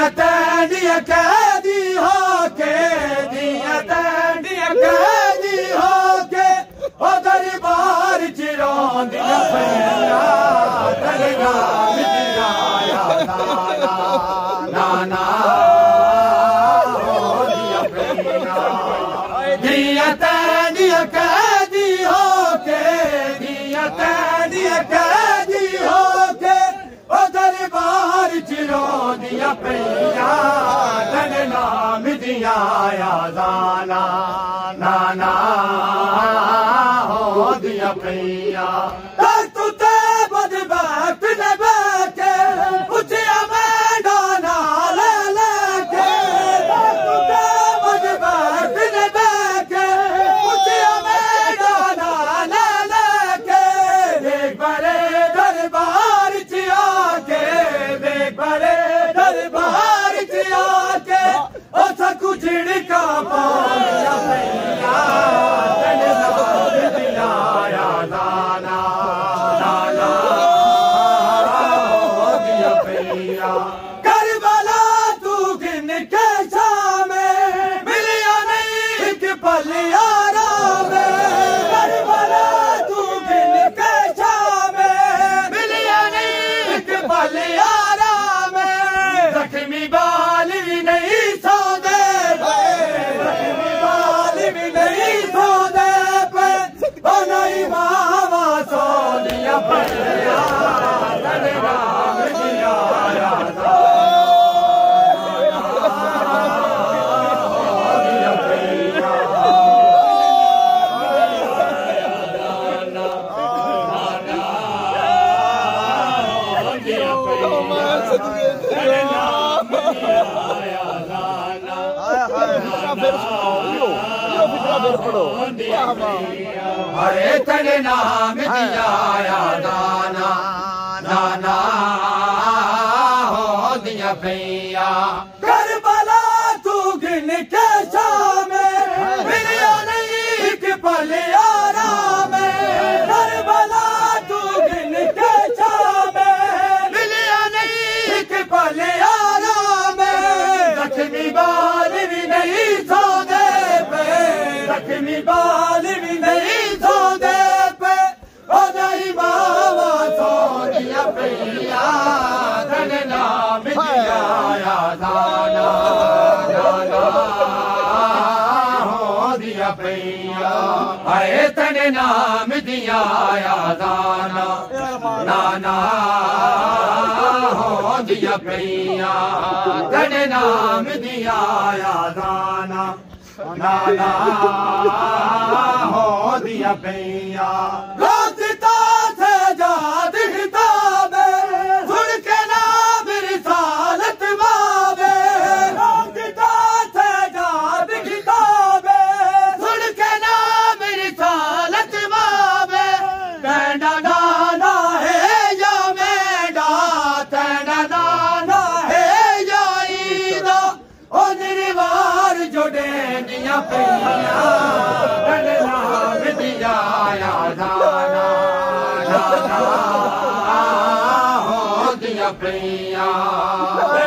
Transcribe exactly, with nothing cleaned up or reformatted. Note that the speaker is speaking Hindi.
दिया तैंडिया कैदी होके दिया तैंडिया कैदी होके ओ दरबार च रोंदियां पईयां तेरे नाम दिया नाना हो दिया पईयां दिया तैंडिया कैदी होके दिया तैंडिया कैदी होके ओ दरबार च रोंदियां पईयां तेरे नाम दिया यादाना नाना हो दिया पईयां तू ते बदबख्त ने बैठे पुछया मैदाना ले लेके तू ते बदबख्त ने बैठे पुछया मैदाना ले लेके देख बड़े दरबार च आके देख बड़े दरबार च आके ओ सकू झिड़का पाया पईयां तेरे नाम दिया यादाना नाना हो दिया पईयां करबला तू गिन के शामे मिलिया नहीं एक पल यारा में करबला तू गिन के शामे मिलिया नहीं एक पल यारा में जख्मी बाल भी नहीं सौदे पे जख्मी बाल भी नहीं सौदे पे ओ नहीं मावा सोनिया पईया तेरे नाम दिया यादा हो दिया पईया अरे तेरे नाम दिया यादाना नाना हो दिया पईया करबला तू गिन के शामे मिलिया नहीं एक पल यारा में करबला तू गिन के शामे मिलिया नहीं एक पल यारा में जख्मी बाल भी नहीं सौदे पे जख्मी बाल भी नहीं सौदे पे ओ नहीं मावा सोनिया पईया तेरे नाम दिया यादाना नाना हो दिया पईया आए तेरे नाम दिया यादाना नाना हो दिया पईया तेरे नाम दिया यादाना नाना हो दिया पईया रोज़ता से जा दिखता बे सुन के ना मेरी सालत बाबे रोज़ता से जा दिखता बे सुन के ना मेरी सालत बाबे तेरा नाना है या मेरा तेरा नाना है या ईदा ओ निर्वार जोड़े दिया पईया तेरे नाम दिया यादाना नाना हो दिया पईया